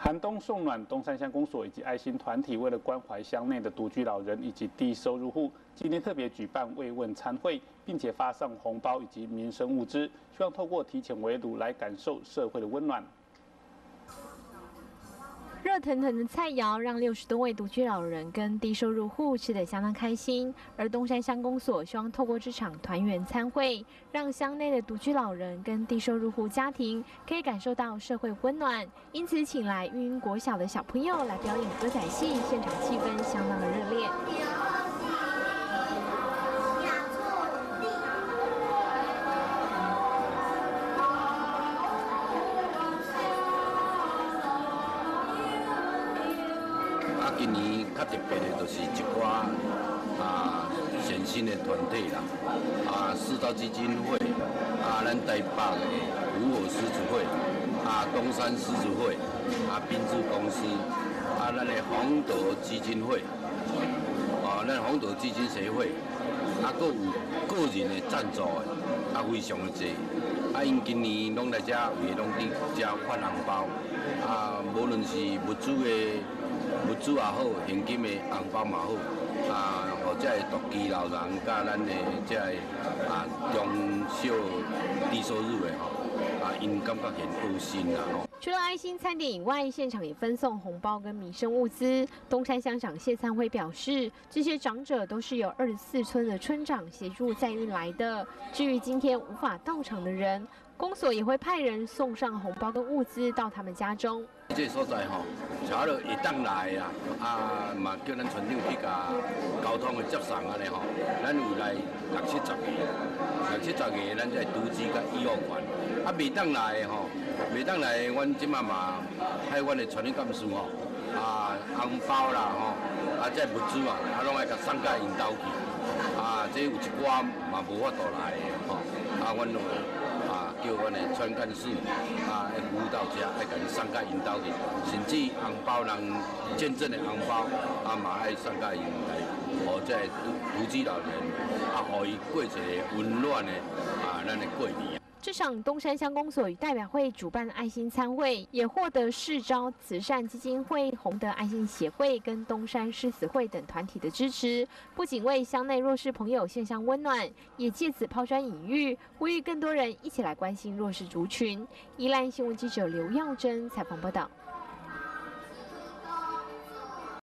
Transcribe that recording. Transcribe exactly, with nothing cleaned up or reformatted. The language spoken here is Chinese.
寒冬送暖，东山乡公所以及爱心团体为了关怀乡内的独居老人以及低收入户，今天特别举办慰问餐会，并且发送红包以及民生物资，希望透过提前围炉来感受社会的温暖。 热腾腾的菜肴让六十多位独居老人跟低收入户吃得相当开心，而东山乡公所希望透过这场团圆餐会，让乡内的独居老人跟低收入户家庭可以感受到社会温暖，因此请来育英国小的小朋友来表演歌仔戏，现场气氛相当的热烈。 今年较特别的，就是一寡啊善心的团体啦，啊四道基金会，啊咱台北的五火狮子会，啊东山狮子会，啊滨珠公司，啊咱的红德基金会，啊咱红德基金协会，啊搁有个人的赞助的，啊非常的多，啊因今年拢来遮，为拢伫遮发红包，啊无论是物资的。 物资也好，现金的红包嘛好，啊，或者是独居老人，甲咱的这啊中小低收入的吼，啊，因感觉很安心啦吼。 除了爱心餐点以外，现场也分送红包跟民生物资。东山乡长谢灿辉表示，这些长者都是由二十四村的村长协助载运来的。至于今天无法到场的人，公所也会派人送上红包跟物资到他们家中。 这个所在吼，查了会当来啊，啊嘛叫咱村长去甲交通的接送安尼吼，咱有来六七十个，六七十个咱才独资甲医药款，啊未当来的吼，未当来的，阮即马嘛派阮的村里干事吼，啊红包啦吼，啊这物资啊，啊拢爱甲送甲因兜去，啊这有一寡嘛无法度来的吼，啊阮就。 啊，叫阮的村干事啊，来辅导者，爱甲伊送甲因兜去，甚至红包人见证的红包啊，嘛爱送甲因来，互这独独居老人啊，互伊过一个温暖的啊，咱的过年。 这场东山乡公所与代表会主办的爱心餐会，也获得世昭慈善基金会、洪德爱心协会跟东山狮子会等团体的支持，不仅为乡内弱势朋友献上温暖，也借此抛砖引玉，呼吁更多人一起来关心弱势族群。宜兰新闻记者刘耀珍采访报道。